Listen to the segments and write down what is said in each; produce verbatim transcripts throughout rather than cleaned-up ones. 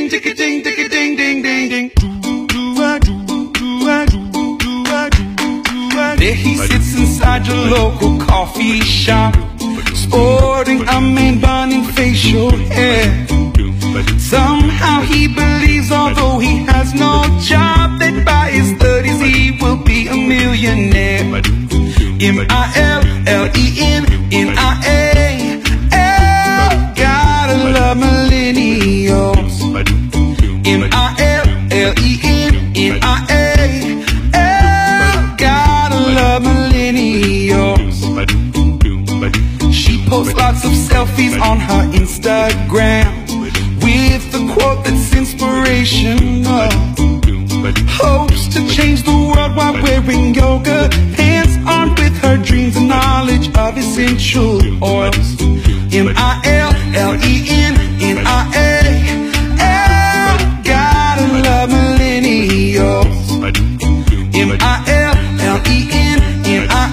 ticka ding, ticka ding, ding, ding, ding. There he sits inside your local coffee shop, sporting a main bun and facial hair. Somehow he believes, although he has no job, that by his thirties he will be a millionaire. M I L L E N N I A L, gotta love millennials. M I L L E N N I A L, gotta love millennials. She posts lots of selfies on her Instagram with the quote that's inspirational. Hopes to change the world while wearing yoga pants, armed with her dreams and knowledge of essential oils. M I L L E N N I A L, gotta love millennials. M I L L E N N I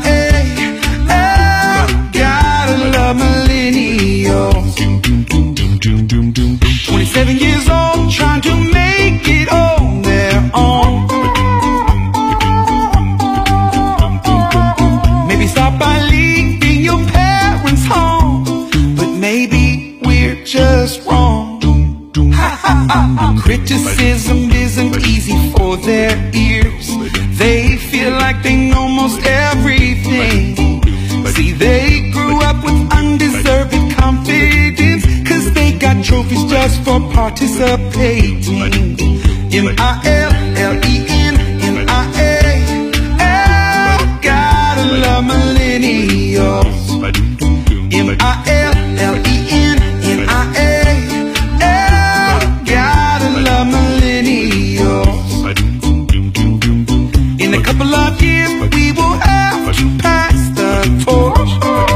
A L, gotta love millennials. Twenty-seven years old, trying to make it on their own. Maybe start by leaving your parents home, but maybe we're just wrong. Criticism isn't easy for their ears. They feel like they know most everything. See, they grew up with undeserved confidence, cause they got trophies just for participating. M I L L E N N I A L, gotta love millennials. M I L L E N N I A L, gotta love millennials. In a couple of years we will have to pass the torch.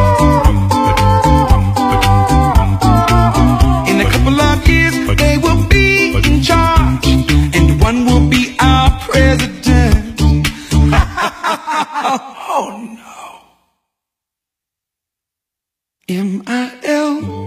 In a couple of years they will be in charge, and one will be our president. Oh no. M I L